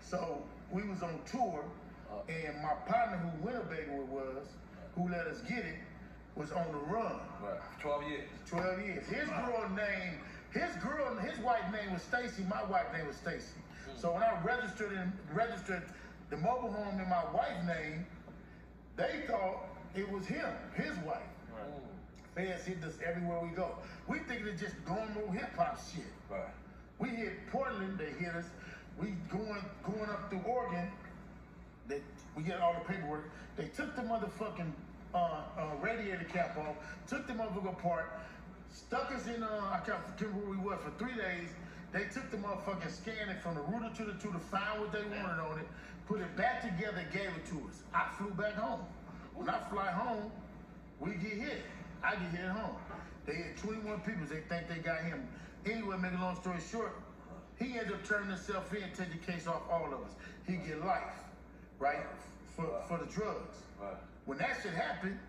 So we was on tour, and my partner who Winnebago was, who let us get it, was on the run. Right. 12 years. 12 years. His wife name was Stacy, my wife name was Stacy. So when I registered the mobile home in my wife's name, they thought it was him, his wife. Right. Feds hit us everywhere we go. We thinking it's just normal hip hop shit. Right. We hit Portland, they hit us. We going up through Oregon. We get all the paperwork. They took the motherfucking radiator cap off, took the motherfucker apart, stuck us in I can't remember where we were for 3 days. They took the motherfucking scan it from the router to the tutor, found what they wanted on it, put it back together, gave it to us. I flew back home. When I fly home, we get hit. I get hit at home. They hit 21 people. They think they got him. Anyway, make a long story short, he ended up turning himself in, take the case off all of us. He get life, right, for the drugs. Right. When that shit happened,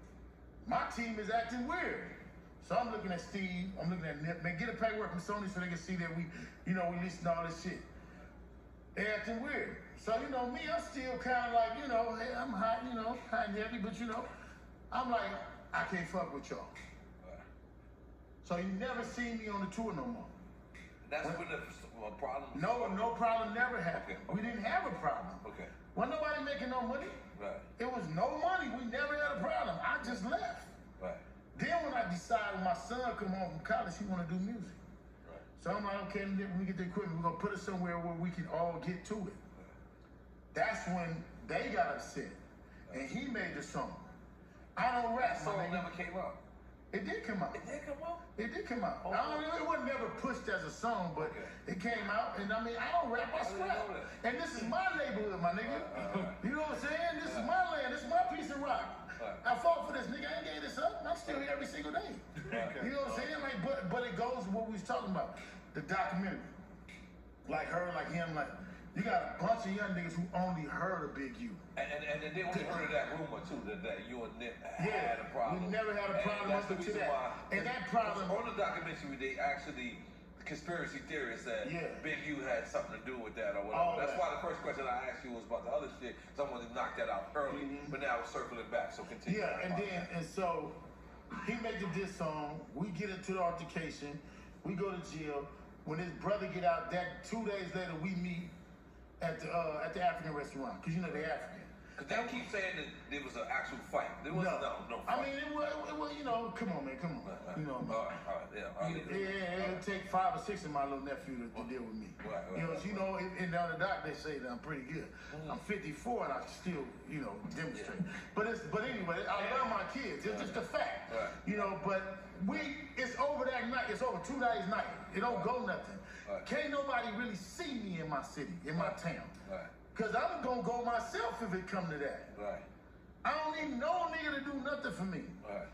my team is acting weird. So I'm looking at Steve, I'm looking at Nip, man, get a paperwork from Sony so they can see that we listen to all this shit. They acting weird. So, me, I'm still kind of like, hey, I'm hot, hot and heavy, but I'm like, I can't fuck with y'all. Right. So you never see me on the tour no more. That's when the problem? No problem never happened. Okay. We didn't have a problem. Okay. Wasn't nobody making no money. Right. It was no money. We never had a problem. I just left. Right. Then when I decided when my son come home from college, he want to do music. Right. So I'm like, okay, when we get the equipment, we're going to put it somewhere where we can all get to it. Right. That's when they got upset. Right. And he made the song. I don't rap, that song never came out. It did come out. It did come out? It did come out. Oh. It wasn't never pushed as a song, but it came out. And I don't rap, I scrap. And this is my neighborhood, my nigga. You know what I'm saying? This is my land. This is my piece of rock. I fought for this nigga. I ain't gave this up. I'm still here every single day. You know what I'm saying? Like, but it goes to what we was talking about. The documentary. Like her, like him, like you got a bunch of young niggas who only heard of Big U. And they only heard of that rumor too, that you and Nip had a problem. We never had a problem up until that. And that problem on the documentary, they actually conspiracy theorists said Big U had something to do with that or whatever. That's why the first question I asked you was about the other shit. Someone knocked that out early, but now we're circling back. So continue. Yeah, and so he made the diss song. We get into the altercation. We go to jail. When his brother get out, that 2 days later we meet at the African restaurant, because they're African. Because they keep saying that there was an actual fight. There was no fight. I mean, it was, come on, man, come on. All right, It'll take 5 or 6 of my little nephew to deal with me. In the other doc, they say that I'm pretty good. I'm 54 and I still, demonstrate. But anyway, I love my kids. It's just a fact. But it's over that night. It's over 2 days night. It don't go nothing. Can't nobody really see me in my city, in my town. Because I'm going to go myself if it come to that. Right. I don't need no nigga to do nothing for me. Right.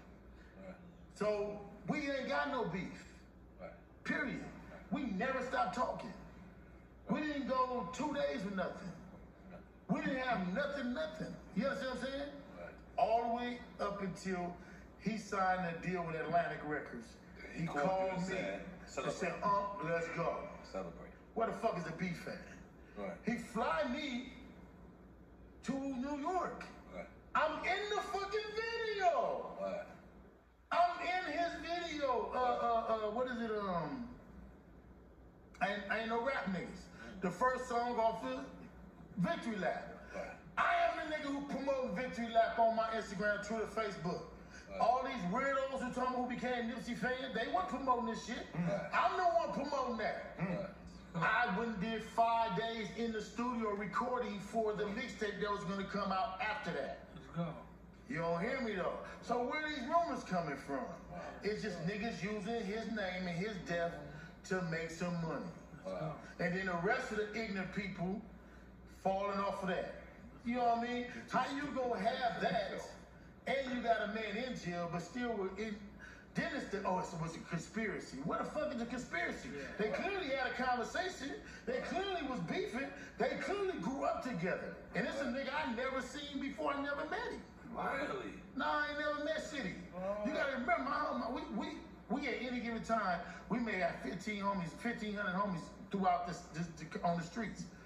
So we ain't got no beef. Right. Period. We never stopped talking. We didn't go 2 days with nothing. We didn't have nothing. You understand what I'm saying? Right. All the way up until he signed a deal with Atlantic Records. He called me and said, let's go. Celebrate. Where the fuck is the beef at? Right. He fly me to New York. Right. I'm in the fucking video. Right. I'm in his video. What is it? I ain't no rap niggas. The first song off of Victory Lap. Right. I am the nigga who promoted Victory Lap on my Instagram, Twitter, Facebook. Right. All these weirdos who told me who became Nipsey fans, they weren't promoting this shit. Right. I'm the one promoting that. Right. I went and did 5 days in the studio recording for the mixtape that was gonna come out after that. Let's go. You don't hear me though. So where are these rumors coming from? It's just niggas using his name and his death to make some money. And then the rest of the ignorant people falling off of that. You know what I mean? How you gonna have that and you got a man in jail but still in. Then it's it was a conspiracy. What the fuck is a conspiracy? They clearly had a conversation. They clearly was beefing. They clearly grew up together. And it's a nigga I never seen before. I never met him. Really? No, I ain't never met City. You gotta remember, we at any given time, we may have 1,500 homies throughout this on the streets.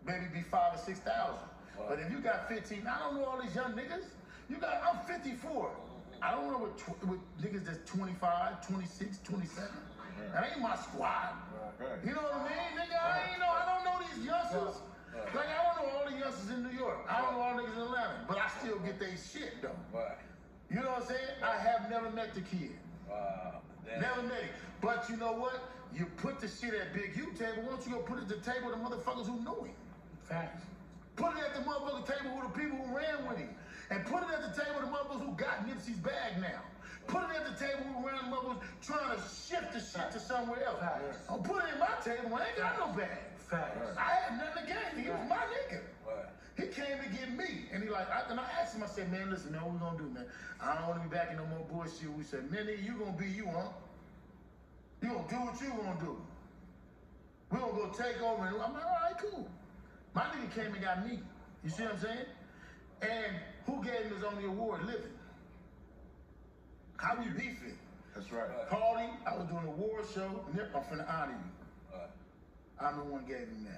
maybe be 5,000 or 6,000. But if you got 15, I don't know all these young niggas. I'm 54. I don't know what niggas that's 25, 26, 27. That ain't my squad. You know what I mean, nigga? I don't know these youngsters. Like, I don't know all the youngsters in New York. I don't know all the niggas in Atlanta. But I still get they shit, though. You know what I'm saying? I have never met the kid. Never met him. But you know what? You put the shit at Big U table. Why don't you go put it at the table with the motherfuckers who knew him? Facts. Put it at the motherfucking table with the people who ran with him. And put it at the table with the motherfuckers who got Nipsey's bag now. Put it at the table who ran the motherfuckers trying to shift the shit to somewhere else. I'll put it in my table when I ain't got no bag. Facts. I had nothing to gain. He was my nigga. He came to get me. And he and I asked him, I said, man, listen, man, what we gonna do, man? I don't want to be back in no more bullshit. We said, man, nigga, you gonna be you, huh? You gonna do what you gonna do. We gonna go take over. And I'm like, all right, cool. My nigga came and got me. You see what I'm saying? And who gave him his only award, Living? How we beefing? That's right. Party, I was doing an award show. I'm finna honor you. I'm the one gave him that.